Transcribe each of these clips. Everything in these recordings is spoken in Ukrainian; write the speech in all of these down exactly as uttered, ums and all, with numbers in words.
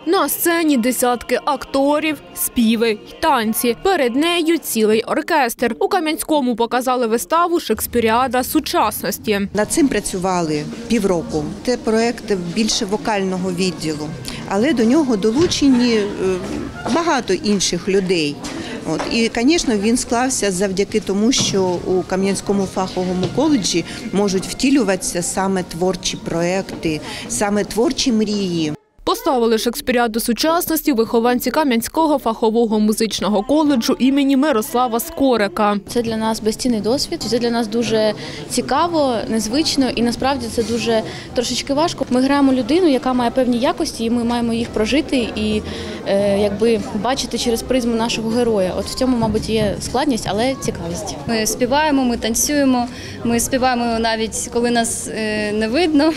На сцені десятки акторів, співи й танці. Перед нею цілий оркестр. У Кам'янському показали виставу «Шекспіріада сучасності». Над цим працювали півроку. Це проєкт більше вокального відділу, але до нього долучені багато інших людей. От. І, звісно, він склався завдяки тому, що у Кам'янському фаховому коледжі можуть втілюватися саме творчі проєкти, саме творчі мрії. Поставили «Шекспіріаду сучасності» вихованці Кам'янського фахового музичного коледжу імені Мирослава Скорика. Це для нас безцінний досвід, це для нас дуже цікаво, незвично і насправді це дуже трошечки важко. Ми граємо людину, яка має певні якості, і ми маємо їх прожити і е, якби бачити через призму нашого героя. От в цьому, мабуть, є складність, але цікавість. Ми співаємо, ми танцюємо, ми співаємо навіть коли нас е, не видно.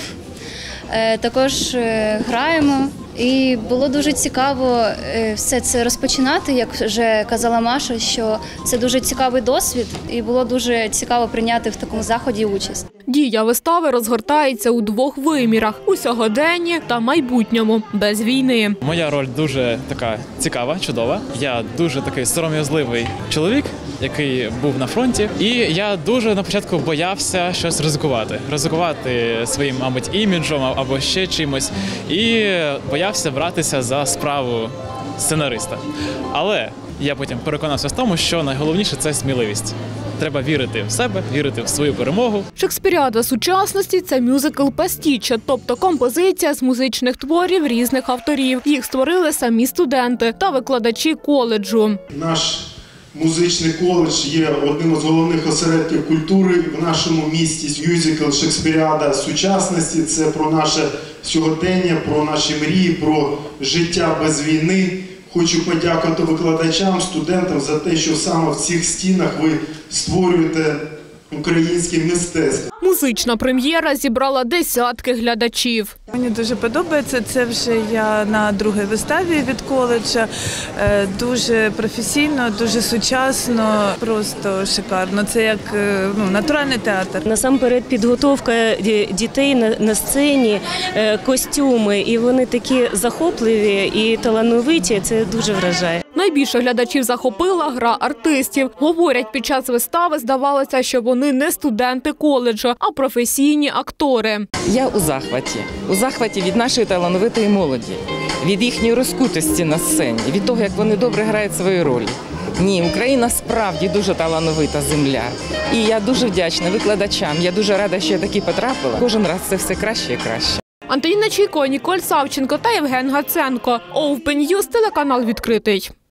Також граємо, і було дуже цікаво все це розпочинати, як вже казала Маша, що це дуже цікавий досвід, і було дуже цікаво прийняти в такому заході участь. Дія вистави розгортається у двох вимірах – у сьогоденні та майбутньому, без війни. Моя роль дуже така цікава, чудова. Я дуже такий сором'язливий чоловік, який був на фронті. І я дуже на початку боявся щось ризикувати. Ризикувати своїм, мабуть, іміджем або ще чимось. І боявся братися за справу сценариста. Але я потім переконався в тому, що найголовніше – це сміливість. Треба вірити в себе, вірити в свою перемогу. «Шекспіріада сучасності» – це мюзикл «Пастіччя», тобто композиція з музичних творів різних авторів. Їх створили самі студенти та викладачі коледжу. Наш музичний коледж є одним із головних осередків культури в нашому місті. Мюзикл «Шекспіріада сучасності» – це про наше сьогодення, про наші мрії, про життя без війни. Хочу подякувати викладачам, студентам за те, що саме в цих стінах ви створюєте українське мистецтво. Музична прем'єра зібрала десятки глядачів. Мені дуже подобається, це вже я на другій виставі від коледжа. Дуже професійно, дуже сучасно, просто шикарно. Це як ну, натуральний театр. Насамперед підготовка дітей на, на сцені, костюми, і вони такі захопливі і талановиті, це дуже вражає. Найбільше глядачів захопила гра артистів. Говорять, під час вистави здавалося, що вони не студенти коледжу, а професійні актори. Я у захваті. У захваті від нашої талановитої молоді, від їхньої розкутості на сцені, від того, як вони добре грають свої ролі. Ні, Україна справді дуже талановита земля. І я дуже вдячна викладачам. Я дуже рада, що я таки потрапила. Кожен раз це все краще і краще. Антоніна Чайко, Ніколь Савченко та Євген Гаценко. Open News, телеканал «Відкритий».